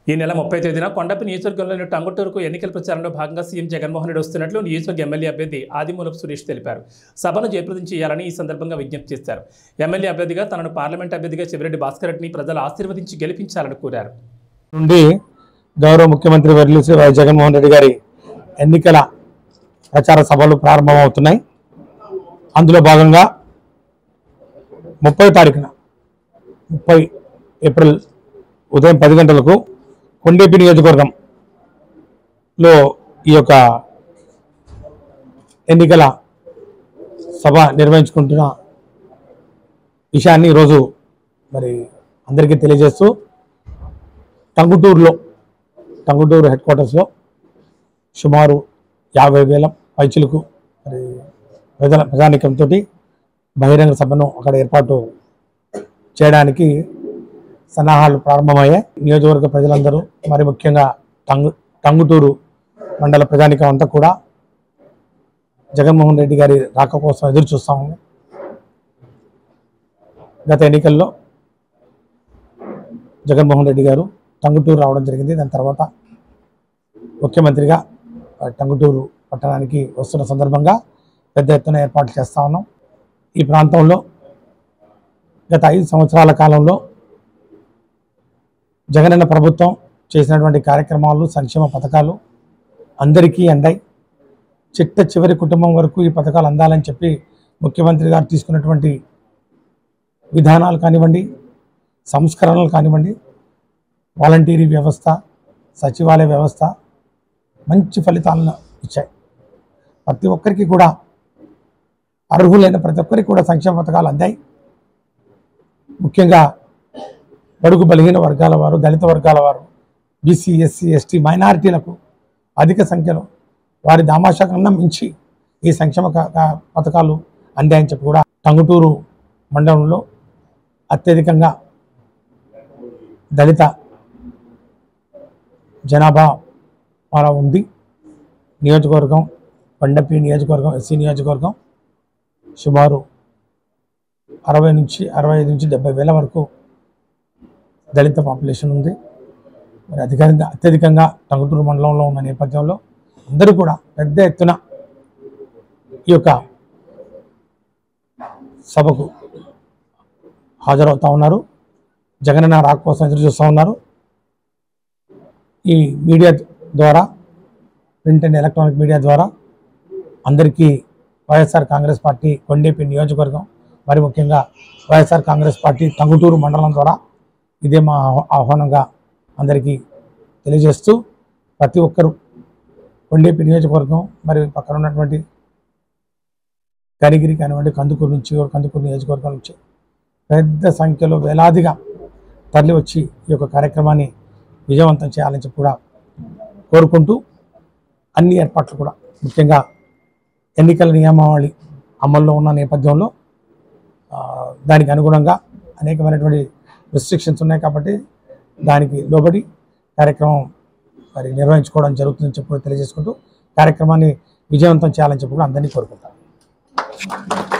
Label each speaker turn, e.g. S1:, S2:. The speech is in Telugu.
S1: ఈ నెల 30వ తేదీన కొండపి నియోజకవర్గంలోని టంగుటూరుకు ఎన్నికల ప్రచారంలో భాగంగా సీఎం జగన్మోహన్ రెడ్డి వస్తున్నట్లు నియోజకవర్గ ఎమ్మెల్యే అభ్యర్థి ఆదిమూలపు సురేష్ తెలిపారు. సభను జయప్రదం చేయాలని ఈ సందర్భంగా విజ్ఞప్తి చేశారు. ఎమ్మెల్యే అభ్యర్థిగా తనను పార్లమెంట్ అభ్యర్థిగా చెవిరెడ్డి భాస్కర్ రెడ్డిని ప్రజలు ఆశీర్వదించి గెలిపించాలని కోరారు.
S2: నుండి గౌరవ ముఖ్యమంత్రి వర్యులు శ్రీ వైఎస్ జగన్మోహన్ రెడ్డి గారి ఎన్నికల ప్రచార సభలు ప్రారంభమవుతున్నాయి. అందులో భాగంగా 30వ తారీఖున 30 ఏప్రిల్ ఉదయం 10 గంటలకు కొండేపి నియోజకవర్గంలో ఈ యొక్క ఎన్నికల సభ నిర్వహించుకుంటున్న విషయాన్ని ఈరోజు మరి అందరికీ తెలియజేస్తూ టంగుటూరు హెడ్ క్వార్టర్స్లో సుమారు 50,000 పైచిలకు మరి ప్రజానీకంతో బహిరంగ సభను అక్కడ ఏర్పాటు చేయడానికి సన్నాహాలు ప్రారంభమయ్యాయి. నియోజకవర్గ ప్రజలందరూ మరి ముఖ్యంగా టంగుటూరు మండల ప్రజానీకం అంతా కూడా జగన్మోహన్ రెడ్డి గారి రాక కోసం ఎదురు చూస్తాము. గత ఎన్నికల్లో జగన్మోహన్ రెడ్డి గారు టంగుటూరు రావడం జరిగింది. దాని తర్వాత ముఖ్యమంత్రిగా టంగుటూరు పట్టణానికి వస్తున్న సందర్భంగా పెద్ద ఎత్తున ఏర్పాట్లు చేస్తూ ఉన్నాం. ఈ ప్రాంతంలో గత 5 సంవత్సరాల కాలంలో జగనన్న ప్రభుత్వం చేసినటువంటి కార్యక్రమాలు, సంక్షేమ పథకాలు అందరికీ అందాయి. చిట్ట చివరి కుటుంబం వరకు ఈ పథకాలు అందాలని చెప్పి ముఖ్యమంత్రి గారు తీసుకున్నటువంటి విధానాలు కానివ్వండి, సంస్కరణలు కానివ్వండి, వాలంటీరీ వ్యవస్థ, సచివాలయ వ్యవస్థ మంచి ఫలితాలను ఇచ్చాయి. ప్రతి ఒక్కరికి కూడా అర్హులైన ప్రతి ఒక్కరికి కూడా సంక్షేమ పథకాలు అందాయి. ముఖ్యంగా బడుగు బలహీన వర్గాల వారు, దళిత వర్గాల వారు, బీసీ, ఎస్సీ, ఎస్టీ, మైనారిటీలకు అధిక సంఖ్యలో వారి దామాషా కన్నా మించి ఈ సంక్షేమ పథకాలు అందాయని చెప్పి కూడా టంగుటూరు మండలంలో అత్యధికంగా దళిత జనాభా ఉంది. నియోజకవర్గం కొండపి నియోజకవర్గం, ఎస్సీ నియోజకవర్గం సుమారు 65 నుంచి 70 వేల వరకు దళిత పాపులేషన్ ఉంది. మరి అత్యధికంగా టంగుటూరు మండలంలో ఉన్న నేపథ్యంలో అందరూ కూడా పెద్ద ఎత్తున ఈ యొక్క సభకు హాజరవుతూ ఉన్నారు. జగనన్న రాక కోసం ఎదురు చూస్తూ ఉన్నారు. ఈ మీడియా ద్వారా, ప్రింట్ అండ్ ఎలక్ట్రానిక్ మీడియా ద్వారా అందరికీ వైఎస్ఆర్ కాంగ్రెస్ పార్టీ కొండేపి నియోజకవర్గం, మరి ముఖ్యంగా వైఎస్ఆర్ కాంగ్రెస్ పార్టీ టంగుటూరు మండలం ద్వారా ఇదే మా ఆహ్వానంగా అందరికీ తెలియజేస్తూ ప్రతి ఒక్కరూ కొండేపి నియోజకవర్గం మరి పక్కన ఉన్నటువంటి కరిగిరి కానివ్వండి, కందుకూరు నియోజకవర్గం నుంచి పెద్ద సంఖ్యలో వేలాదిగా తరలి వచ్చి ఈ యొక్క కార్యక్రమాన్ని విజయవంతం చేయాలని చెప్పి కూడా కోరుకుంటూ అన్ని ఏర్పాట్లు కూడా ముఖ్యంగా ఎన్నికల నియమావళి అమల్లో ఉన్న నేపథ్యంలో దానికి అనుగుణంగా అనేకమైనటువంటి రెస్ట్రిక్షన్స్ ఉన్నాయి కాబట్టి దానికి లోబడి కార్యక్రమం మరి నిర్వహించుకోవడం జరుగుతుందని చెప్పి తెలియజేసుకుంటూ కార్యక్రమాన్ని విజయవంతం చేయాలని చెప్పి కూడా అందరినీ కోరుకుంటాను.